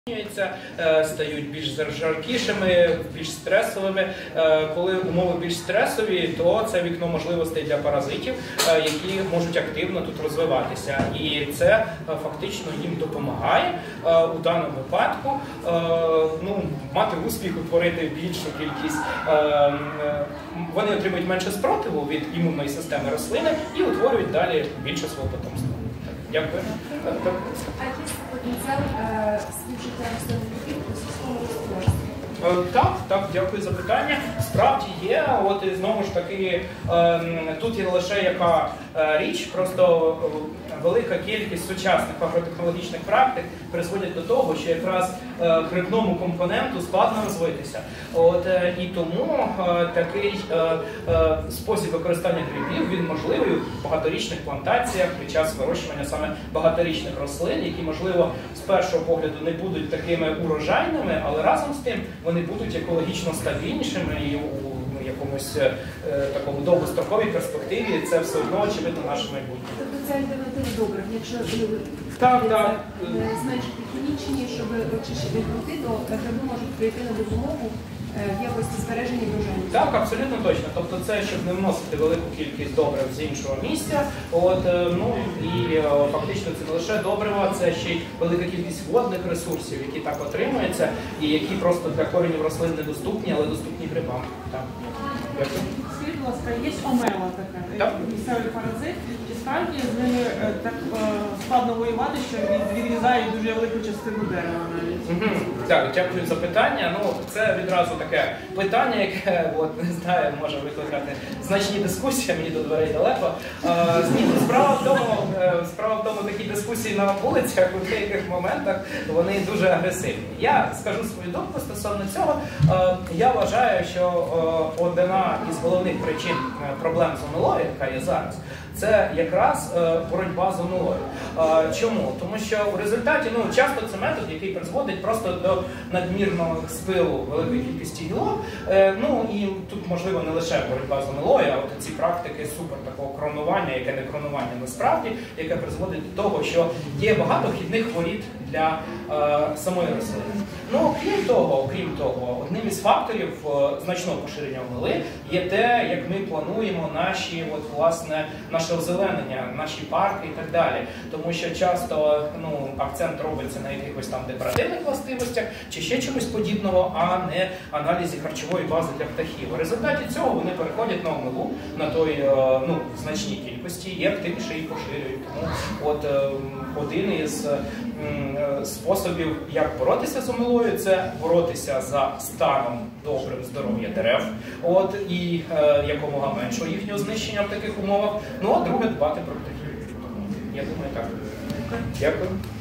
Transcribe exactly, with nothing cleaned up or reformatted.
Стають більш жаркішими, більш стресовими. Коли умови більш стресові, то це вікно можливостей для паразитів, які можуть активно тут розвиватися. І це фактично їм допомагає у даному випадку ну, мати успіх, утворити більшу кількість. Вони отримують менше спротиву від імунної системи рослини і утворюють далі більше свого потомства. Дякую. А є потенціал співжиття рослинних у сільському господарстві? Так, так, дякую за питання. Справді є, от і знову ж таки, тут є не лише яка річ, просто велика кількість сучасних агротехнологічних практик призводять до того, що якраз грибному компоненту складно розвитися. От, і тому такий спосіб використання грибів, він можливий у багаторічних плантаціях під час вирощування саме багаторічних рослин, які, можливо, з першого погляду не будуть такими урожайними, але разом з тим вони будуть екологічно стабільнішими і у якомусь е, такому довгостроковій перспективі це все одно, очевидно, наше майбутнє. Тобто це альтернатива добрив, якщо так, так. зменшити хімічні, щоб очищити ґрунти, то гриби можуть прийти на допомогу в якості збереження врожаю. Так, абсолютно точно. Тобто це, щоб не вносити велику кількість добрив з іншого місця. От, ну, і фактично це не лише добрива, це ще й велика кількість водних ресурсів, які так отримуються, і які просто для коренів рослин недоступні, але доступні грибам. Так. Скажіть, будь ласка, є омела така, місцевий паразит, чи справді з ними так складно воювати, що відрізають дуже велику частину дерева навіть? Угу. Так, дякую за питання. Ну, це відразу таке питання, яке, от, не знаю, може викликати значні дискусії, мені до дверей далеко. А, справа в тому, справа в тому, такі дискусії на вулицях у деяких моментах, вони дуже агресивні. Я скажу свою думку стосовно цього. Я вважаю, що одна із головних причин проблем з омелою, яка є зараз, це якраз боротьба з омелою. Чому? Тому що в результаті, ну, часто це метод, який призводить просто до надмірного спилу великої кількості гілок. Ну, і тут, можливо, не лише боротьба з омелою, а от ці практики супер такого кронування, яке не кронування насправді, яке призводить до того, що є багато вхідних воріт для е, самої рослини. Ну, крім того, крім того, одним із факторів е, значного поширення омели є те, як ми плануємо наші, от, власне, наше озеленення, наші парки і так далі. Тому що часто, ну, акцент робиться на якихось там декоративних властивостях чи ще чомусь подібного, а не аналізі харчової бази для птахів. У результаті цього вони переходять на омелу, на той, е, ну, значній кількості і активніше її поширюють. Тому от е, один із е, способів, як боротися з омелою, це боротися за станом добрим здоров'я дерев, от, і е, якомога меншого їхнього знищення в таких умовах. Ну, а друге, дбати про птахів. Я думаю, так. Дякую.